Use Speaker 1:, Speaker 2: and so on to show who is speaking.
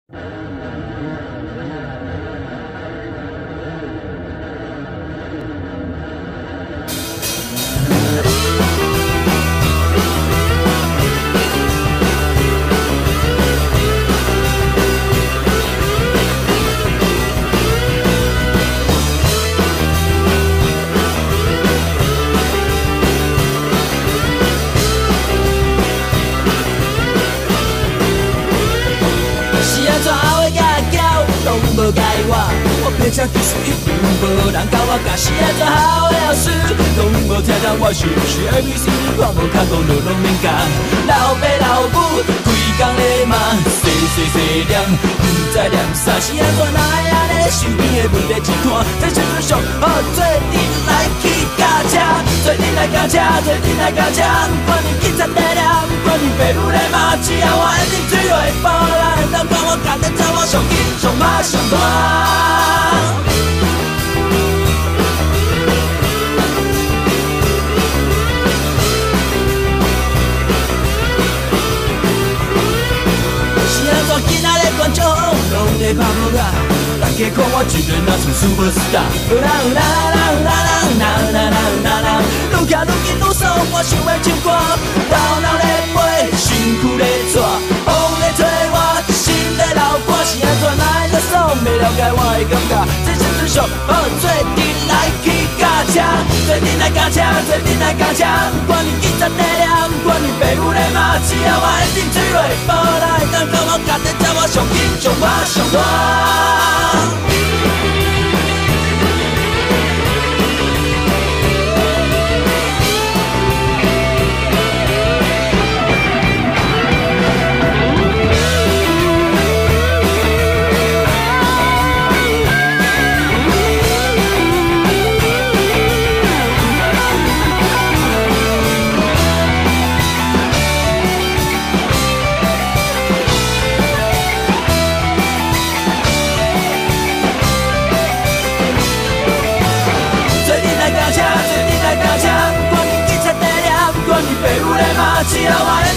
Speaker 1: 无解我变成技术一分，无人教我教是安怎好的后事，拢无听到我是不是 ABC， 我无看讲就拢免教。老爸老母规工咧骂，细细细念，不知念啥是安怎哪会安尼？身边的问题一摊，这时阵上好做阵来去驾车，做阵来驾车，做阵来驾车，不管你警察在了，不管你爸母咧骂，只要我一定追落无人能管我干得走，我上紧上马上大。今仔日观众拢在拍无啊，大家看我一个若像 superstar。啦啦啦啦啦啦啦啦啦，愈行愈紧愈爽，我想要唱歌，头脑咧飞，身躯咧拽，风咧吹我，心在流汗，是安怎来得爽？袂了解我的感觉，这时阵上好做阵来去驾车，做阵来驾车，做阵来驾车，不管你警察在了，不管你爸母咧骂，只要我一定追落，无人会当甲我干得走，我上紧上我上大。只要我